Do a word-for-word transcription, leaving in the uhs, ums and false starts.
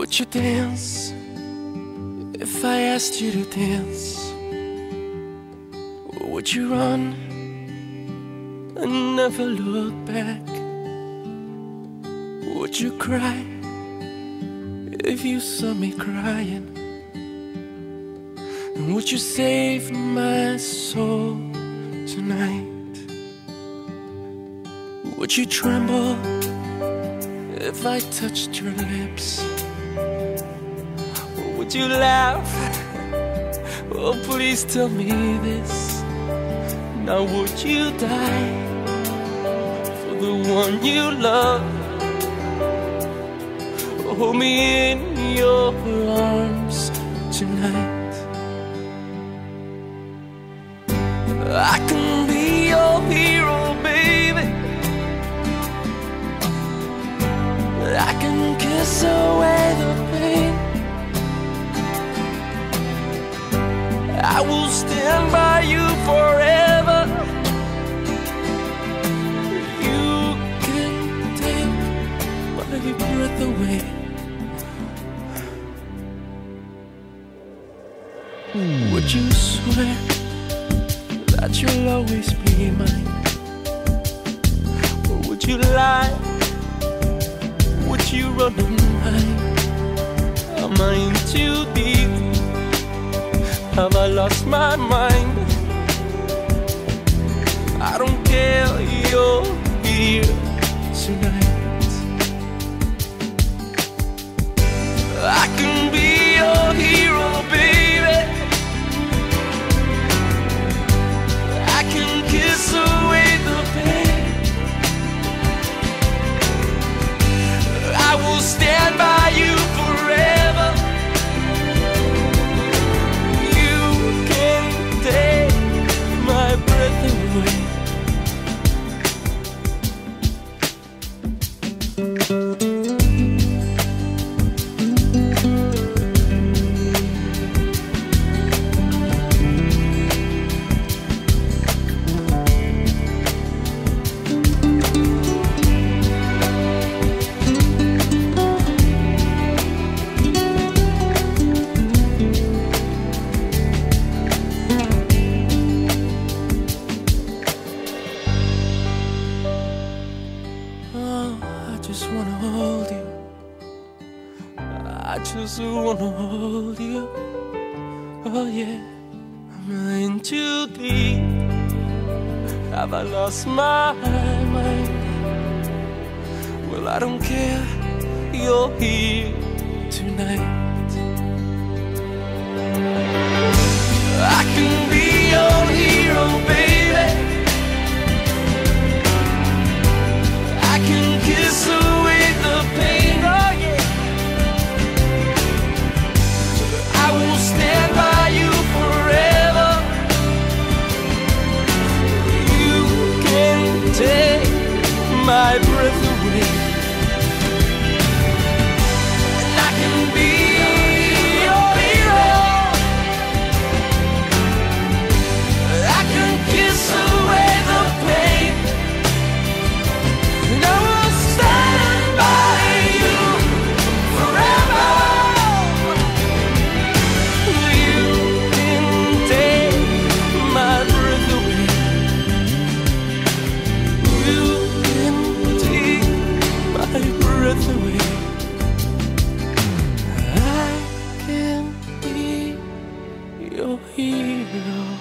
Would you dance if I asked you to dance? Or would you run and never look back? Would you cry if you saw me crying? And would you save my soul tonight? Would you tremble if I touched your lips? Or would you laugh? Oh, please tell me this. Now would you die for the one you love? Hold me in your arms tonight. I can be your hero, baby. I can kiss away the pain. I will stand by you forever. You can take my breath away. Would you swear that you'll always be mine? Or would you lie? Would you run and hide? Am I in too deep? Have I lost my mind? I don't care, you're here tonight. I can be your hero, baby. I can kiss away the pain. I will stand by you forever. You can take my breath away. I just wanna hold you. I just wanna hold you. Oh yeah, am I in too deep? Have I lost my mind? Well, I don't care, you're here tonight. I can be your hero, baby. I can kiss away the pain, oh yeah. I will stand by you forever. You can take my breath away. And I can be your hero. I can kiss away the pain. And I will stand by you forever. You can take my breath away. You can take my breath away. I can be your hero.